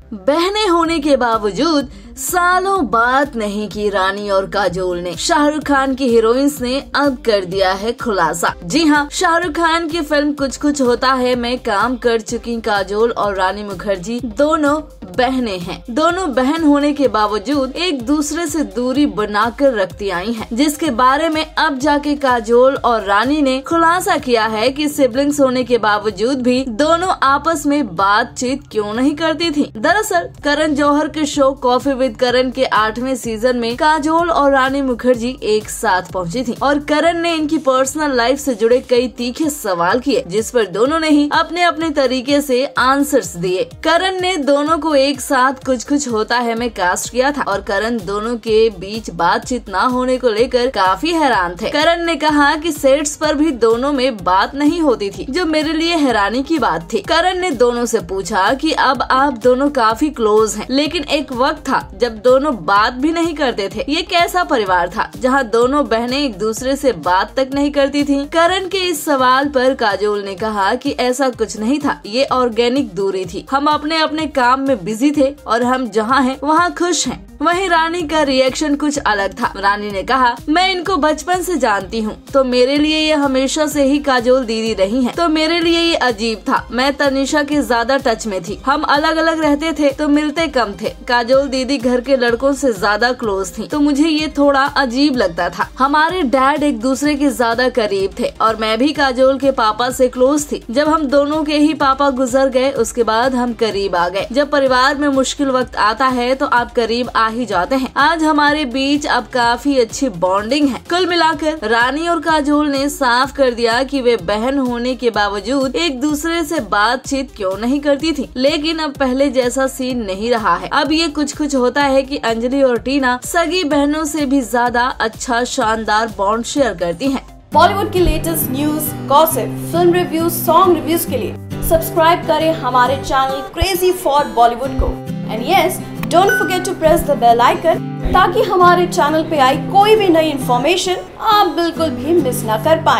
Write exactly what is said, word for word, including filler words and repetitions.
बहनें होने के बावजूद सालों बात नहीं की रानी और काजोल ने। शाहरुख खान की हीरोइंस ने अब कर दिया है खुलासा। जी हाँ, शाहरुख खान की फिल्म कुछ कुछ होता है में काम कर चुकी काजोल और रानी मुखर्जी दोनों बहनें हैं। दोनों बहन होने के बावजूद एक दूसरे से दूरी बनाकर रखती आई हैं, जिसके बारे में अब जाके काजोल और रानी ने खुलासा किया है कि सिबलिंग्स होने के बावजूद भी दोनों आपस में बातचीत क्यों नहीं करती थी। दरअसल करण जौहर के शो कॉफी विद करण के आठवें सीजन में काजोल और रानी मुखर्जी एक साथ पहुंची थी और करण ने इनकी पर्सनल लाइफ से जुड़े कई तीखे सवाल किए, जिस पर दोनों ने ही अपने अपने तरीके से आंसर्स दिए। करण ने दोनों को एक साथ कुछ कुछ होता है में कास्ट किया था और करण दोनों के बीच बातचीत न होने को लेकर काफी हैरान थे। करण ने कहा कि सेट्स पर भी दोनों में बात नहीं होती थी, जो मेरे लिए हैरानी की बात थी। करण ने दोनों से पूछा कि अब आप दोनों काफी क्लोज हैं, लेकिन एक वक्त था जब दोनों बात भी नहीं करते थे। ये कैसा परिवार था जहां दोनों बहनें एक दूसरे से बात तक नहीं करती थी? करण के इस सवाल पर काजोल ने कहा कि ऐसा कुछ नहीं था, ये ऑर्गेनिक दूरी थी। हम अपने अपने काम में बिजी थे और हम जहाँ हैं वहाँ खुश हैं। वहीं रानी का रिएक्शन कुछ अलग था। रानी ने कहा, मैं इनको बचपन से जानती हूँ, तो मेरे लिए ये हमेशा से ही काजोल दीदी रही हैं, तो मेरे लिए ये अजीब था। मैं तनिषा के ज्यादा टच में थी, हम अलग अलग रहते थे तो मिलते कम थे। काजोल दीदी घर के लड़कों से ज्यादा क्लोज थी, तो मुझे ये थोड़ा अजीब लगता था। हमारे डैड एक दूसरे के ज्यादा करीब थे और मैं भी काजोल के पापा से क्लोज थी। जब हम दोनों के ही पापा गुजर गए, उसके बाद हम करीब आ गए। जब परिवार में मुश्किल वक्त आता है तो आप करीब आ ही जाते हैं। आज हमारे बीच अब काफी अच्छी बॉन्डिंग है। कुल मिलाकर रानी और काजोल ने साफ कर दिया कि वे बहन होने के बावजूद एक दूसरे से बातचीत क्यों नहीं करती थी। लेकिन अब पहले जैसा सीन नहीं रहा है। अब ये कुछ कुछ होता है कि अंजलि और टीना सगी बहनों से भी ज्यादा अच्छा शानदार बॉन्ड शेयर करती हैं। बॉलीवुड की latest news, gossip, film reviews, song reviews के लिए सब्सक्राइब करें हमारे चैनल क्रेजी फॉर बॉलीवुड को। And yes, don't forget to press the bell icon, ताकि हमारे चैनल पे आई कोई भी नई इन्फॉर्मेशन आप बिल्कुल भी मिस ना कर पाएं।